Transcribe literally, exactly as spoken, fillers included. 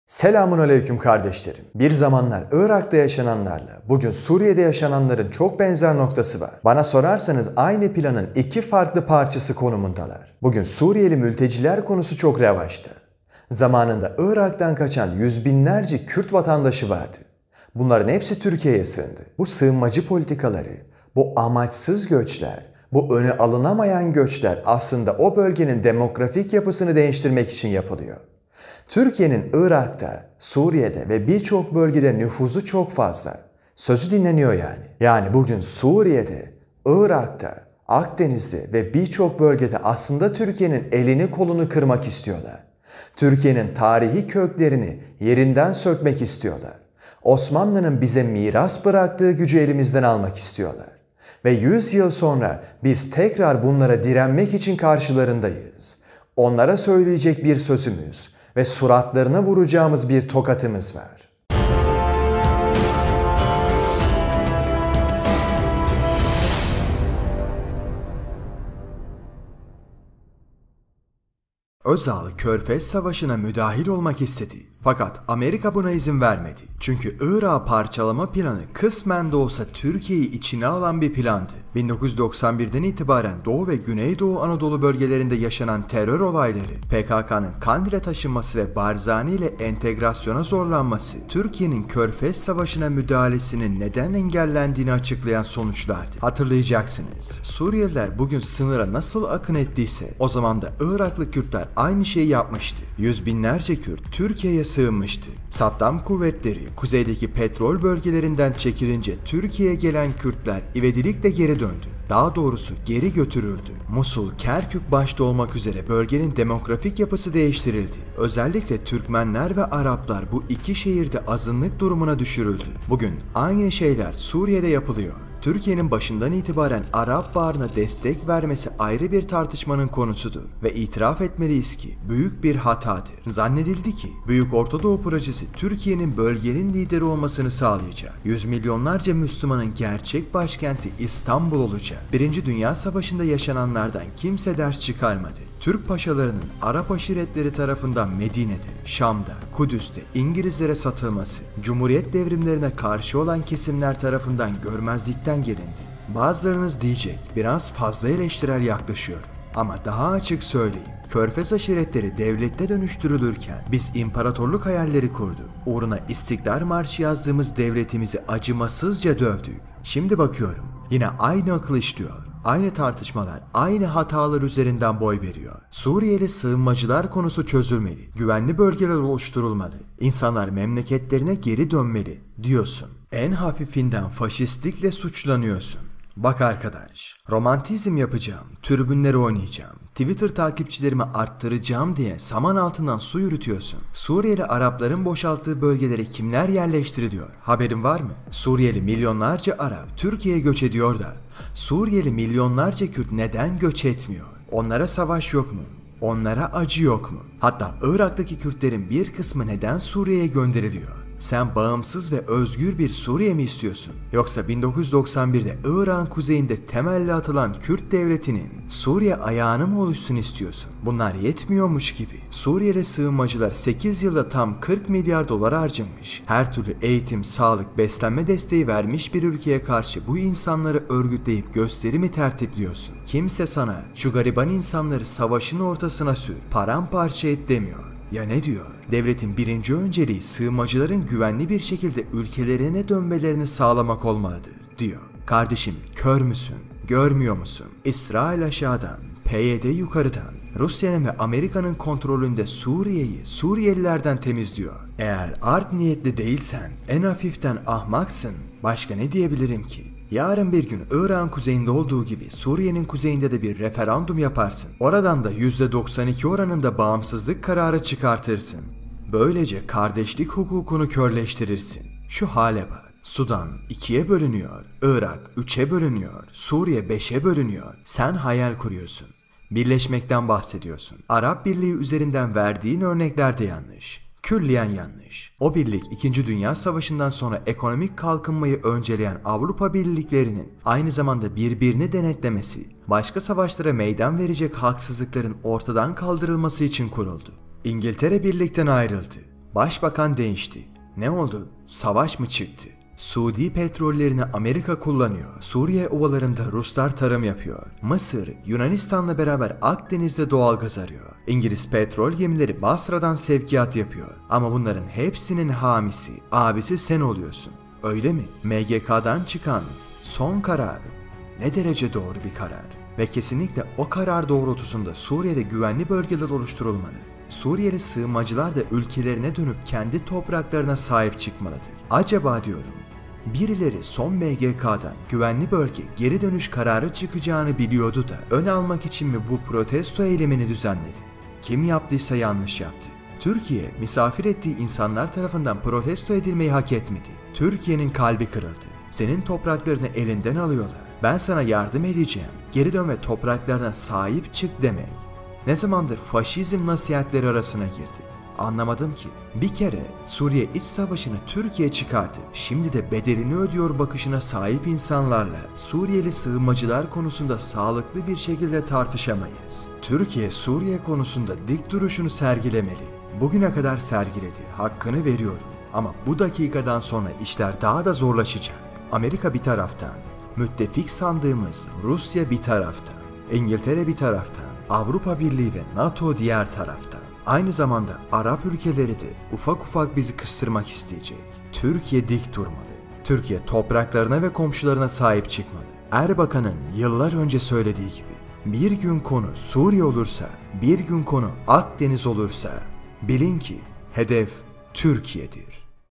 Selamun aleyküm kardeşlerim. Bir zamanlar Irak'ta yaşananlarla bugün Suriye'de yaşananların çok benzer noktası var. Bana sorarsanız aynı planın iki farklı parçası konumundalar. Bugün Suriyeli mülteciler konusu çok revaçta. Zamanında Irak'tan kaçan yüz binlerce Kürt vatandaşı vardı. Bunların hepsi Türkiye'ye sığındı. Bu sığınmacı politikaları, bu amaçsız göçler, bu öne alınamayan göçler aslında o bölgenin demografik yapısını değiştirmek için yapılıyor. Türkiye'nin Irak'ta, Suriye'de ve birçok bölgede nüfuzu çok fazla. Sözü dinleniyor yani. Yani bugün Suriye'de, Irak'ta, Akdeniz'de ve birçok bölgede aslında Türkiye'nin elini kolunu kırmak istiyorlar. Türkiye'nin tarihi köklerini yerinden sökmek istiyorlar. Osmanlı'nın bize miras bıraktığı gücü elimizden almak istiyorlar. Ve yüz yıl sonra biz tekrar bunlara direnmek için karşılarındayız. Onlara söyleyecek bir sözümüz ve suratlarına vuracağımız bir tokatımız var. Özal, Körfez Savaşı'na müdahil olmak istedi. Fakat Amerika buna izin vermedi. Çünkü Irak'ı parçalama planı kısmen de olsa Türkiye'yi içine alan bir plandı. bin dokuz yüz doksan birden itibaren Doğu ve Güneydoğu Anadolu bölgelerinde yaşanan terör olayları, P K K'nın Kandil'e taşınması ve Barzani ile entegrasyona zorlanması, Türkiye'nin Körfez Savaşı'na müdahalesinin neden engellendiğini açıklayan sonuçlardı. Hatırlayacaksınız. Suriyeliler bugün sınıra nasıl akın ettiyse, o zaman da Iraklı Kürtler aynı şeyi yapmıştı. Yüz binlerce Kürt Türkiye'ye sığınmıştı. Saddam kuvvetleri kuzeydeki petrol bölgelerinden çekilince Türkiye'ye gelen Kürtler ivedilikle geri döndü. Daha doğrusu geri götürüldü. Musul, Kerkük başta olmak üzere bölgenin demografik yapısı değiştirildi. Özellikle Türkmenler ve Araplar bu iki şehirde azınlık durumuna düşürüldü. Bugün aynı şeyler Suriye'de yapılıyor. Türkiye'nin başından itibaren Arap Baharı'na destek vermesi ayrı bir tartışmanın konusudur ve itiraf etmeliyiz ki büyük bir hatadır. Zannedildi ki Büyük Orta Doğu Projesi Türkiye'nin bölgenin lideri olmasını sağlayacak. Yüz milyonlarca Müslümanın gerçek başkenti İstanbul olacak. Birinci Dünya Savaşı'nda yaşananlardan kimse ders çıkarmadı. Türk paşalarının Arap aşiretleri tarafından Medine'de, Şam'da, Kudüs'te İngilizlere satılması, Cumhuriyet devrimlerine karşı olan kesimler tarafından görmezlikten gelindi. Bazılarınız diyecek, biraz fazla eleştirel yaklaşıyor. Ama daha açık söyleyeyim, Körfez aşiretleri devlette dönüştürülürken biz imparatorluk hayalleri kurduk. Uğruna İstiklal Marşı yazdığımız devletimizi acımasızca dövdük. Şimdi bakıyorum, yine aynı akıl işliyor. Aynı tartışmalar, aynı hatalar üzerinden boy veriyor. Suriyeli sığınmacılar konusu çözülmeli, güvenli bölgeler oluşturulmalı, insanlar memleketlerine geri dönmeli diyorsun. En hafifinden faşistlikle suçlanıyorsun. Bak arkadaş, romantizm yapacağım, tribünleri oynayacağım, Twitter takipçilerimi arttıracağım diye saman altından su yürütüyorsun. Suriyeli Arapların boşalttığı bölgelere kimler yerleştiriliyor? Haberin var mı? Suriyeli milyonlarca Arap Türkiye'ye göç ediyor da Suriyeli milyonlarca Kürt neden göç etmiyor? Onlara savaş yok mu? Onlara acı yok mu? Hatta Irak'taki Kürtlerin bir kısmı neden Suriye'ye gönderiliyor? Sen bağımsız ve özgür bir Suriye mi istiyorsun? Yoksa bin dokuz yüz doksan birde Irak'ın kuzeyinde temelli atılan Kürt devletinin Suriye ayağını mı oluşsun istiyorsun? Bunlar yetmiyormuş gibi. Suriyeli sığınmacılar sekiz yılda tam kırk milyar dolar harcamış. Her türlü eğitim, sağlık, beslenme desteği vermiş bir ülkeye karşı bu insanları örgütleyip gösteri mi tertipliyorsun? Kimse sana şu gariban insanları savaşın ortasına sür, paramparça et demiyor. Ya ne diyor? Devletin birinci önceliği sığınmacıların güvenli bir şekilde ülkelerine dönmelerini sağlamak olmalıdır diyor. Kardeşim, kör müsün? Görmüyor musun? İsrail aşağıdan, P Y D yukarıdan, Rusya'nın ve Amerika'nın kontrolünde Suriye'yi Suriyelilerden temizliyor. Eğer art niyetli değilsen, en hafiften ahmaksın. Başka ne diyebilirim ki? Yarın bir gün Irak'ın kuzeyinde olduğu gibi Suriye'nin kuzeyinde de bir referandum yaparsın. Oradan da yüzde doksan iki oranında bağımsızlık kararı çıkartırsın. Böylece kardeşlik hukukunu körleştirirsin. Şu hale bak. Sudan ikiye bölünüyor, Irak üçe bölünüyor, Suriye beşe bölünüyor. Sen hayal kuruyorsun. Birleşmekten bahsediyorsun. Arap Birliği üzerinden verdiğin örnekler de yanlış. Külliyen yanlış. O birlik İkinci Dünya Savaşı'ndan sonra ekonomik kalkınmayı önceleyen Avrupa birliklerinin aynı zamanda birbirini denetlemesi, başka savaşlara meydan verecek haksızlıkların ortadan kaldırılması için kuruldu. İngiltere birlikten ayrıldı. Başbakan değişti. Ne oldu? Savaş mı çıktı? Suudi petrollerini Amerika kullanıyor. Suriye ovalarında Ruslar tarım yapıyor. Mısır, Yunanistan'la beraber Akdeniz'de doğalgaz arıyor. İngiliz petrol gemileri Basra'dan sevkiyat yapıyor. Ama bunların hepsinin hamisi, abisi sen oluyorsun. Öyle mi? M G K'dan çıkan son karar ne derece doğru bir karar? Ve kesinlikle o karar doğrultusunda Suriye'de güvenli bölgeler oluşturulmalı. Suriyeli sığınmacılar da ülkelerine dönüp kendi topraklarına sahip çıkmalıdır. Acaba diyorum, birileri son M G K'dan güvenli bölge geri dönüş kararı çıkacağını biliyordu da ön almak için mi bu protesto eylemini düzenledi? Kim yaptıysa yanlış yaptı. Türkiye, misafir ettiği insanlar tarafından protesto edilmeyi hak etmedi. Türkiye'nin kalbi kırıldı. Senin topraklarını elinden alıyorlar. Ben sana yardım edeceğim. Geri dön ve topraklarına sahip çık demek. Ne zamandır faşizm nasihatleri arasına girdi? Anlamadım ki. Bir kere Suriye iç savaşını Türkiye çıkardı. Şimdi de bedelini ödüyor bakışına sahip insanlarla Suriyeli sığınmacılar konusunda sağlıklı bir şekilde tartışamayız. Türkiye Suriye konusunda dik duruşunu sergilemeli. Bugüne kadar sergiledi. Hakkını veriyorum. Ama bu dakikadan sonra işler daha da zorlaşacak. Amerika bir taraftan, müttefik sandığımız Rusya bir taraftan, İngiltere bir taraftan, Avrupa Birliği ve NATO diğer taraftan. Aynı zamanda Arap ülkeleri de ufak ufak bizi kıstırmak isteyecek. Türkiye dik durmalı. Türkiye topraklarına ve komşularına sahip çıkmalı. Erbakan'ın yıllar önce söylediği gibi, bir gün konu Suriye olursa, bir gün konu Akdeniz olursa, bilin ki hedef Türkiye'dir.